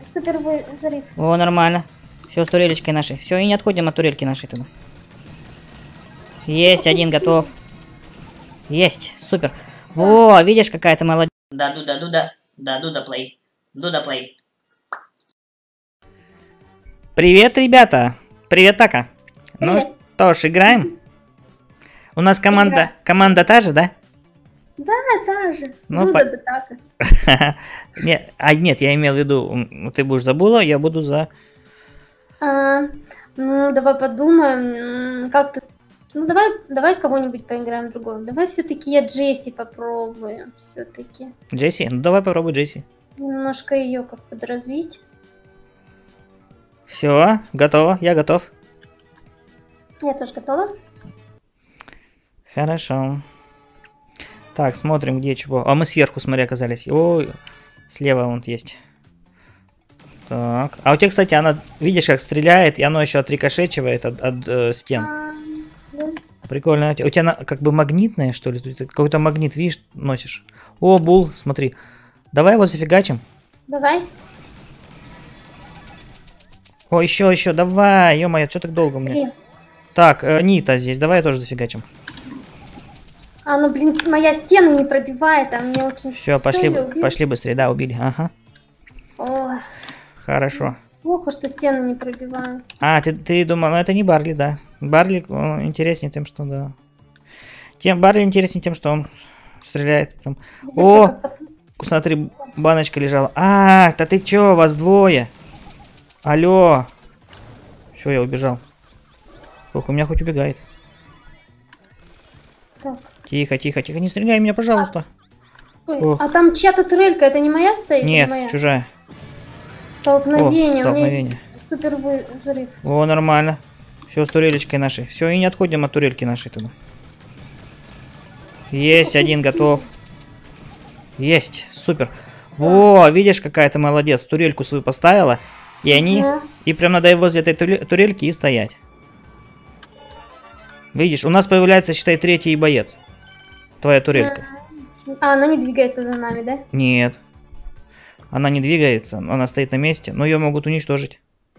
Супер взрыв. О, нормально. Все с турелечкой нашей. Все, и не отходим от турельки нашей туда. Есть, один готов. Есть, супер. Во, видишь, какая ты молодец. Да, Дуда плей. Дуда плей. Привет, ребята. Привет, Така. Привет. Ну что ж, играем? У нас команда та же, да? Да, та же. Ну, Дуда да Така. Нет, я имел в виду, ты будешь за Була, я буду за... Ну, давай подумаем, как ты... Ну, давай кого-нибудь поиграем другого. Давай все-таки я Джесси попробую. Все-таки. Джесси? Ну, давай попробуй Джесси. Немножко ее как подразвить. Все, готово, я готов. Я тоже готова. Хорошо. Так, смотрим, где чего. А мы сверху, смотри, оказались. Ой, слева вон есть. Так. А у тебя, кстати, она, видишь, как стреляет, и оно еще отрикошечивает от стен. Да. Прикольно. У тебя как бы магнитная, что ли? Ты какой-то магнит, видишь, носишь. О, Бул, смотри. Давай его зафигачим. Давай. О, еще, давай. Ё-моё, что так долго мне? Блин. Так, Нита здесь, давай тоже зафигачим. Ну, блин, моя стена не пробивает, а мне очень... Все, пошли быстрее, да, убили, ага. Ой, Хорошо. плохо, что стены не пробивают. А, ты думал, ну это не Барли, да. Барли он интереснее тем, что, да. Барли интереснее тем, что он стреляет. Прям. Видишь, О, я как-то- смотри, баночка лежала. А, да ты чё, вас двое? Алло. Все, я убежал. Ох, у меня хоть убегает. Так. Тихо, не стреляй меня, пожалуйста. Ой, Ох. а там чья-то турелька, это не моя стоит? Нет, не моя? чужая. Столкновение. О, У меня столкновение. есть супер взрыв. О, нормально. Все с турелечкой нашей. Все, и не отходим от турельки нашей туда. Есть, один готов. Есть, супер. Во, видишь, какая ты молодец. Турельку свою поставила. И они... Ага. И прям надо возле этой турельки и стоять. Видишь, у нас появляется, считай, третий боец. Твоя турелька. Она не двигается за нами, да? Нет. Она не двигается, она стоит на месте, но ее могут уничтожить.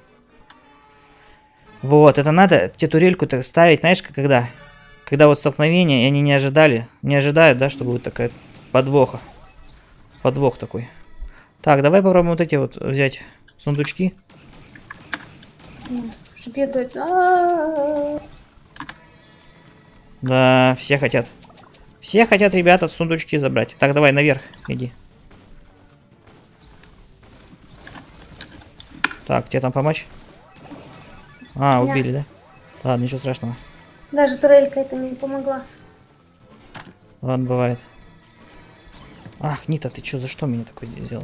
Вот, это надо тебе турельку-то ставить, знаешь, когда вот столкновение, и они не ожидают, да, что будет такая подвох такой. Так, давай попробуем вот эти вот взять сундучки. Бегают. Да, все хотят. Все хотят, ребята, сундучки забрать. Так, давай наверх иди. Так, тебе там помочь? А, убили, да? Ладно, ничего страшного. Даже турелька это не помогла. Ладно, бывает. Ах, Нита, ты чё, за что меня такой сделал?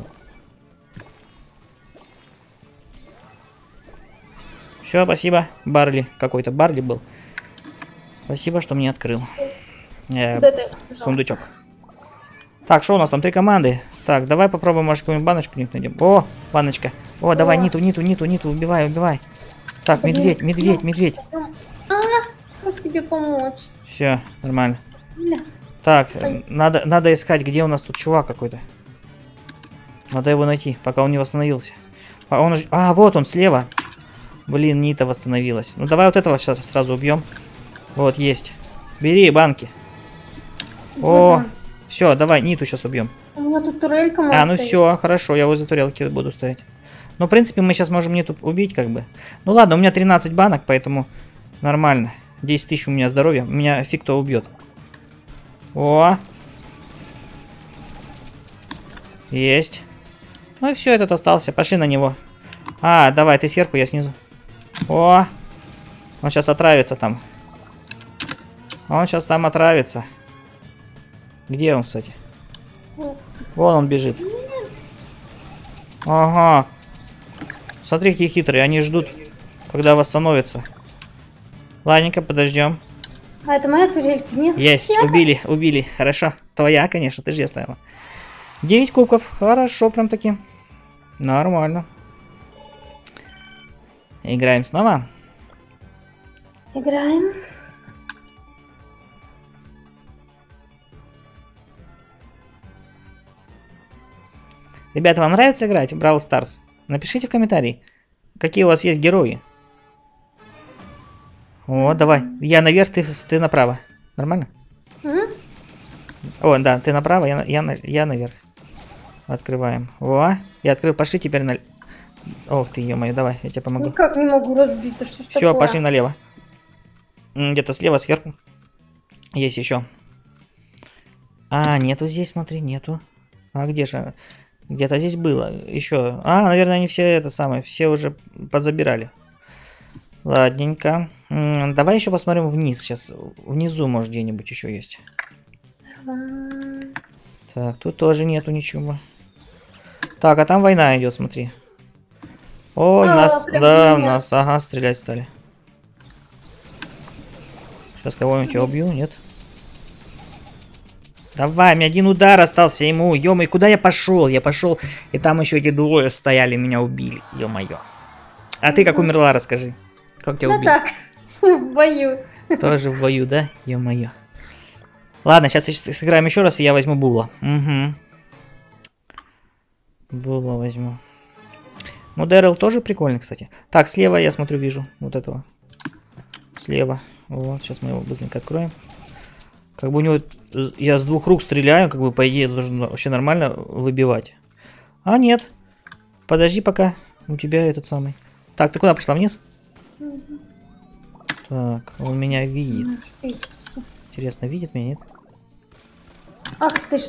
Все, спасибо. Барли. Какой-то Барли был. Спасибо, что мне открыл. Сундучок. Так, что у нас там? 3 команды. Так, давай попробуем, может, какую-нибудь баночку найдем. О, баночка. О, давай, Ниту, убивай. Так, медведь. Как тебе помочь? Все, нормально. Бля. Так, надо искать, где у нас тут чувак какой-то. Надо его найти, пока он не восстановился. Вот он, слева. Блин, Нита восстановилась. Ну, давай вот этого сейчас сразу убьем. Вот, есть. Бери банки. О, все, давай, Ниту сейчас убьем. У меня тут турелька Ну стоит. все, хорошо, я возле турелки буду стоять. Ну, в принципе, мы сейчас можем Ниту убить, как бы. Ну ладно, у меня 13 банок, поэтому нормально. 10 тысяч у меня здоровья, меня фиг кто убьет. О! Есть. Ну и все, этот остался. Пошли на него. Давай, ты сверху, я снизу. О! Он сейчас отравится там. Он сейчас там отравится. Где он, кстати? Вон он бежит. Ага. Смотри, какие хитрые. Они ждут, когда восстановится. Ладненько, подождем. А это моя турелька? Нет? Есть, убили. Хорошо. Твоя, конечно, ты же я ставила. 9 кубков. Хорошо, прям таки. Нормально. Играем снова. Играем. Ребята, вам нравится играть в Brawl Stars? Напишите в комментарии, какие у вас есть герои. О, давай. Я наверх, ты направо. Нормально? О, да, ты направо, я наверх. Открываем. О, я открыл. Пошли теперь на... Ох ты, ё-моё, давай, я тебе помогу. Никак не могу разбить, что ж Все, такое? пошли налево. Где-то слева, сверху. Есть еще. А, нету здесь, смотри, нету. А где же? Где-то здесь было. Еще. А, наверное, они все это самое. Все уже подзабирали. Ладненько. Давай еще посмотрим вниз. Сейчас внизу, может, где-нибудь еще есть. Так, тут тоже нету ничего. Так, а там война идет, смотри. О, нас, да, у нас, ага, стрелять стали. Сейчас кого-нибудь я убью, нет? Давай, мне один удар остался ему, ё-моё, куда я пошел? Я пошел, и там еще эти двое стояли, меня убили, ё-моё. А ты как умерла, расскажи. Как тебя убили? Да так, в бою. Тоже в бою, да? Ё-моё. Ладно, сейчас сыграем еще раз, и я возьму Була. Угу. Була возьму. Ну, Дэрил тоже прикольный, кстати. Так, слева я смотрю, вижу вот этого. Слева. Вот, сейчас мы его быстренько откроем. Как бы у него... Я с двух рук стреляю, как бы, по идее, должен вообще нормально выбивать. А, нет. Подожди пока. У тебя этот самый. Так, ты куда пошла? Вниз? Так, он меня видит. Интересно, видит меня, нет? Ах ты ж.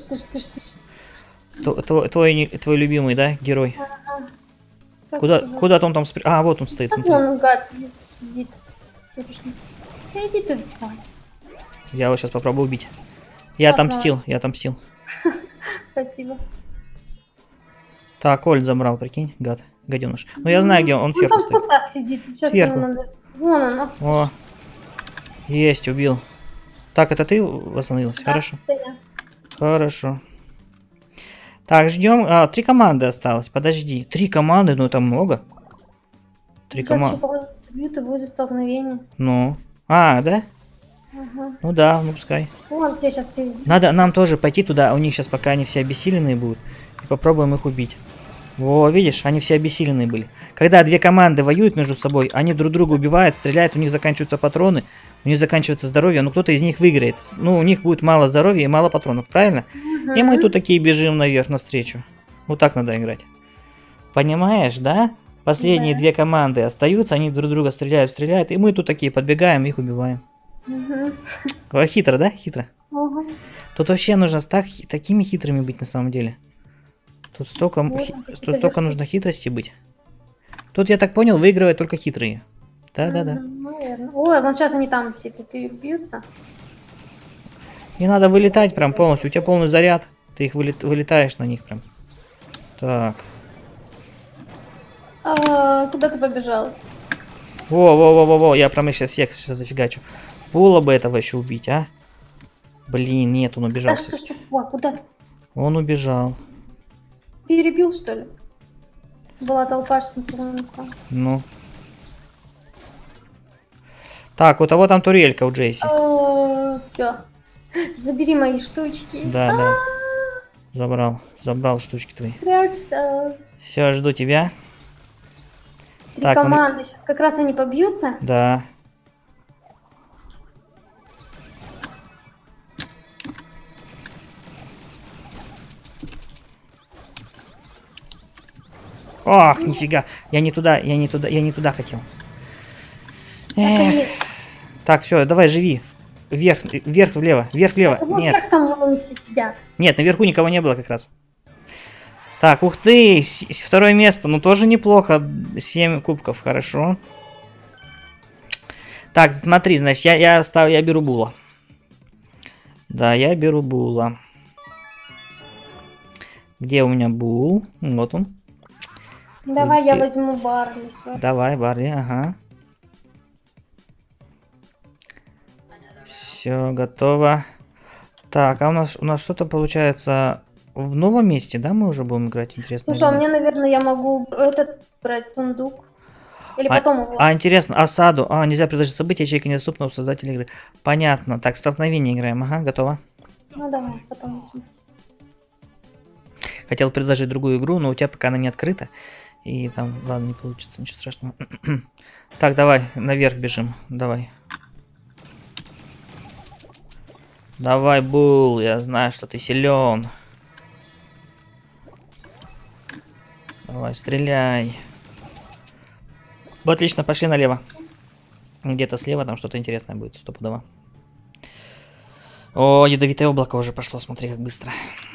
Твой любимый, да, герой? Куда-то он там спрятал? А, вот он стоит, смотри. Он гад сидит. Иди ты. Я его сейчас попробую убить. Я отомстил. Спасибо. Так, Кольт забрал, прикинь, гад, гаденыш. Ну я знаю, где он сверху там стоит. в кустах сидит. Сейчас Сверху. ему надо... Вон он. О, есть, убил. Так, это ты восстановился? Да, Хорошо. это я. Хорошо. Так, ждем. 3 команды осталось. Подожди. 3 команды, ну это много. 3 команды. Бьют и будет столкновение. Ну. А, да? Ага. Ну да, ну пускай. Вон тебе сейчас впереди. Надо нам тоже пойти туда. У них сейчас пока они все обессиленные будут. И попробуем их убить. Во, видишь, они все обессиленные были. Когда 2 команды воюют между собой, они друг друга убивают, стреляют, у них заканчиваются патроны, у них заканчивается здоровье, но кто-то из них выиграет. Ну, у них будет мало здоровья и мало патронов, правильно? И мы тут такие бежим наверх навстречу. Вот так надо играть. Понимаешь, да? Последние 2 команды остаются, они друг друга стреляют, и мы тут такие подбегаем, их убиваем. О, хитро, да? Хитро. Тут вообще нужно такими хитрыми быть на самом деле. Тут столько нужно хитрости быть. Тут, я так понял, выигрывают только хитрые. Да-да-да. Ой, вон сейчас они там типа бьются. Не надо вылетать прям полностью. У тебя полный заряд. Ты их вылетаешь на них прям. Так. Куда ты побежал? Во. Я прям их сейчас зафигачу. Было бы этого еще убить, а? Блин, нет, он убежал. Да что? Куда? Он убежал. Перебил, что ли? Была толпа, что по-моему, там. Ну. Так, у того там турелька у Джейси. Все. Забери мои штучки. Да. Забрал штучки твои. Прячься. Все, жду тебя. 3 команды. Сейчас как раз они побьются. Да. Ох, нифига. Я не туда хотел. Так, все, давай, живи. Вверх, влево. Вот Нет. как там они все сидят? Нет, наверху никого не было как раз. Так, ух ты, 2 место, ну тоже неплохо. 7 кубков, хорошо. Так, смотри, значит, я беру Була. Да, я беру Була. Где у меня Бул? Вот он. Давай я возьму Барли. Давай, Барли, ага. Все, готово. Так, а у нас что-то получается в новом месте, да, мы уже будем играть, интересно? Слушай, а мне, наверное, я могу этот брать сундук. Или потом его. Интересно, осаду. Нельзя предложить события, ячейка недоступна у создателя игры. Понятно. Так, столкновение играем. Ага, готово. Ну давай, потом. Хотел предложить другую игру, но у тебя пока она не открыта. И там, ладно, не получится, ничего страшного. Так, давай, наверх бежим. Давай. Давай, Бул, я знаю, что ты силен. Давай, стреляй. Отлично, пошли налево. Где-то слева там что-то интересное будет, стопудово. О, ядовитое облако уже пошло, смотри, как быстро.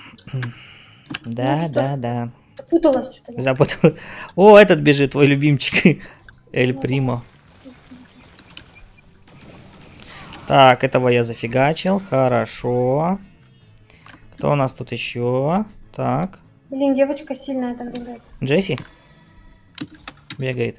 Да, Ну, да, да. Запуталась что-то. Запуталась. О, этот бежит, твой любимчик. Эль Примо. Так, этого я зафигачил. Хорошо. Кто у нас тут еще? Так. Блин, девочка сильная там бегает. Джесси? Бегает.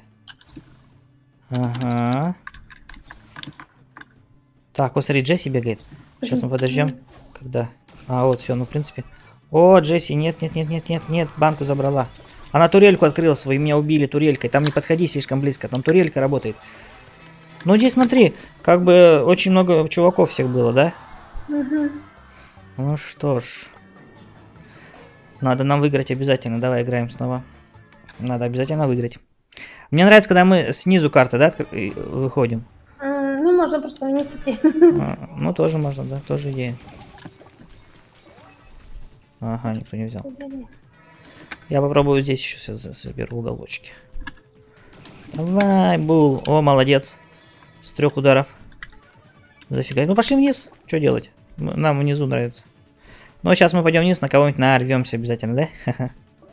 Ага. Так, вот смотри, Джесси бегает. Сейчас мы подождем. Когда? А, вот, все, ну, в принципе. О, Джесси, нет, нет, нет, нет, нет, нет, банку забрала. Она турельку открыла свою, меня убили турелькой. Там не подходи слишком близко, там турелька работает. Ну, здесь смотри, как бы очень много чуваков всех было, да? Угу. Ну что ж. Надо нам выиграть обязательно. Давай играем снова. Надо обязательно выиграть. Мне нравится, когда мы снизу карты, да, выходим. Ну, можно просто вниз идти. Ну, тоже можно, да, тоже идея. Ага, никто не взял. Я попробую здесь еще заберу уголочки. Давай, Бул. О, молодец. С 3 ударов. Зафига. Ну, пошли вниз. Что делать? Нам внизу нравится. Ну, сейчас мы пойдем вниз, на кого-нибудь нарвемся обязательно, да?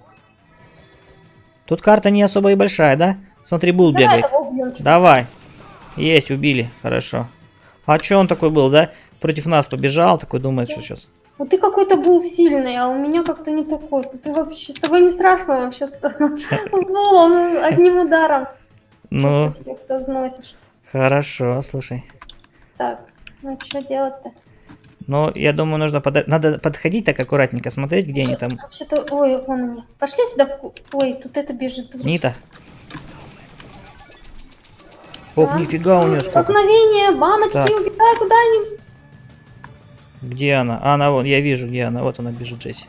Тут карта не особо и большая, да? Смотри, Бул бегает. Давай. Есть, убили. Хорошо. А что он такой был, да? Против нас побежал, такой думает, что сейчас. Вот ты какой-то был сильный, а у меня как-то не такой. Ты вообще, с тобой не страшно вообще. С Булом одним ударом. Ну, Всех разносишь. хорошо, слушай. Так, ну что делать-то? Ну, я думаю, надо подходить так аккуратненько, смотреть, где они там. Вообще-то, ой, вон они. Пошли сюда. Ой, тут это бежит. Нита. Всё. Ох, нифига у нее сколько. Столкновение, мамочки, Так. убегай куда-нибудь. Где она? А, она вон, я вижу, где она. Вот она бежит, Джесси.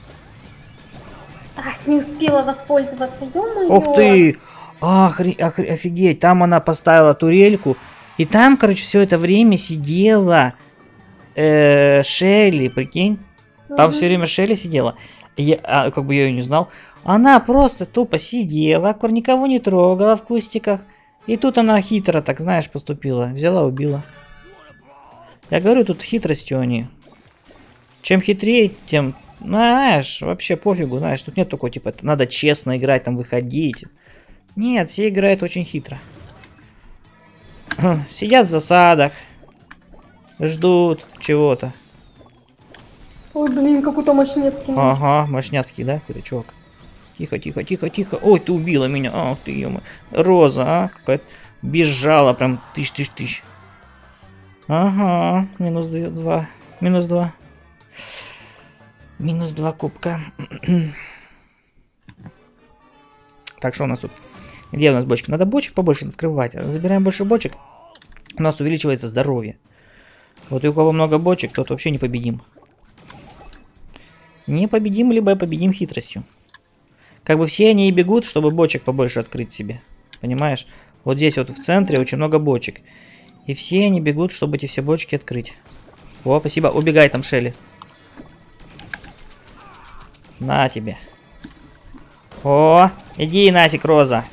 Ах, не успела воспользоваться, ё-моё. Ух ты! Офигеть, там она поставила турельку. И там, короче, все это время сидела Шелли, прикинь. Там все время Шелли сидела. Я, как бы я ее не знал. Она просто тупо сидела, никого не трогала в кустиках. И тут она хитро, так знаешь, поступила. Взяла, убила. Я говорю, тут хитростью они. Чем хитрее, тем, знаешь, вообще пофигу, знаешь. Тут нет такого, типа, надо честно играть, там, выходить. Нет, все играют очень хитро. Сидят в засадах. Ждут чего-то. Ой, блин, какой-то мощнецкий. Ага, мощняцкий, да, какой-то чувак. Тихо, тихо, тихо, тихо. Ой, ты убила меня. Ах ты, ё-моё. Роза, а? Какая-то бежала прям тыщ. Ага, минус 2. Минус 2. Минус 2 кубка. Так, что у нас тут? Где у нас бочки? Надо бочек побольше открывать. Забираем больше бочек. У нас увеличивается здоровье. Вот и у кого много бочек, тот вообще непобедим. Непобедим, либо победим хитростью. Как бы все они и бегут, чтобы бочек побольше открыть себе. Понимаешь? Вот здесь вот в центре очень много бочек. И все они бегут, чтобы эти все бочки открыть. О, спасибо. Убегай там, Шелли. На тебе. О, иди нафиг, Роза.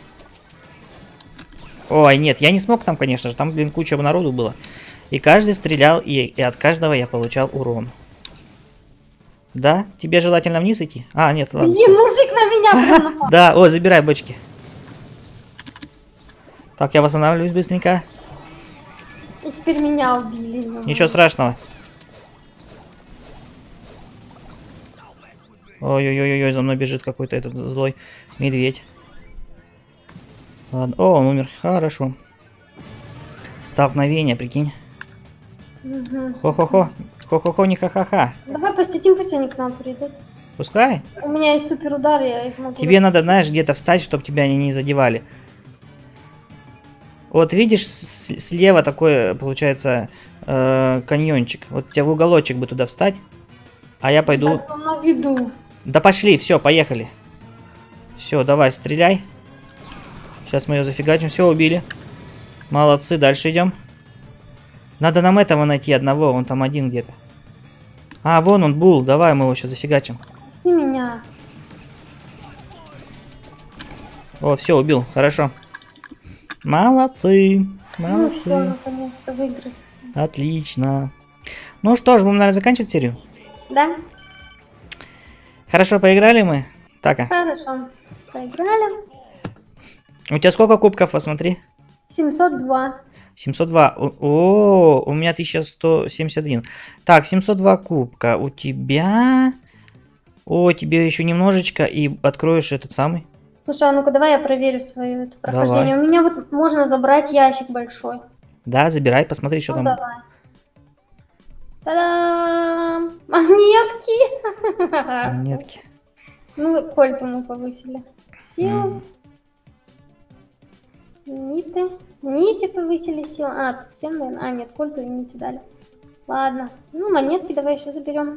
Ой, нет, я не смог там, конечно же. Там, блин, куча народу было. И каждый стрелял, и от каждого я получал урон. Да? Тебе желательно вниз идти? А, нет, ладно. Блин, мужик на меня прям напал. Да, о, забирай бочки. Так, я восстанавливаюсь быстренько. И теперь меня убили. Ничего страшного. Ой-ой-ой, за мной бежит какой-то этот злой медведь. Ладно. О, он умер. Хорошо. Столкновение, прикинь. Угу. Хо-хо-хо. Хо-хо-хо, не ха-ха-ха. Давай посетим, пусть они к нам придут. Пускай. У меня есть супер удар, я их могу... Тебе надо, знаешь, где-то встать, чтобы тебя они не задевали. Вот видишь, слева такой, получается, каньончик. Вот у тебя в уголочек бы туда встать. А я пойду... Так, на виду. Да пошли, все, поехали. Все, давай, стреляй. Сейчас мы ее зафигачим. Все, убили. Молодцы, дальше идем. Надо нам этого найти одного, он там один где-то. А, вон он, Бул, давай мы его сейчас зафигачим. Пусти меня. О, все, убил, хорошо. Молодцы, Ну все, молодцы. наконец-то выиграли. Отлично. Ну что ж, будем, наверное, заканчивать серию. Да? Хорошо, поиграли мы. Так, Хорошо. Проиграли. у тебя сколько кубков, посмотри? 702. 702. О, у меня 1171. Так, 702 кубка. У тебя... О, тебе еще немножечко и откроешь этот самый. Слушай, а ну-ка давай я проверю свое это прохождение. Давай. У меня вот можно забрать ящик большой. Да, забирай, посмотри, что Ну там. давай. Та-дам! Монетки! Монетки. Ну, кольту мы повысили. Силу. Ниты. Нити повысили силу. А, тут всем, наверное. А, нет, кольту и нити дали. Ладно. Ну, монетки давай еще заберем.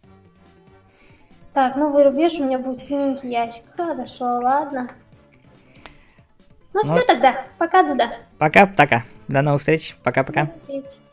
Так, новый рубеж, у меня будет синенький ящик. Хорошо, ладно. Ну, Ну. все тогда. Пока, Дуда. Пока-пока. До новых встреч. Пока-пока. До встречи.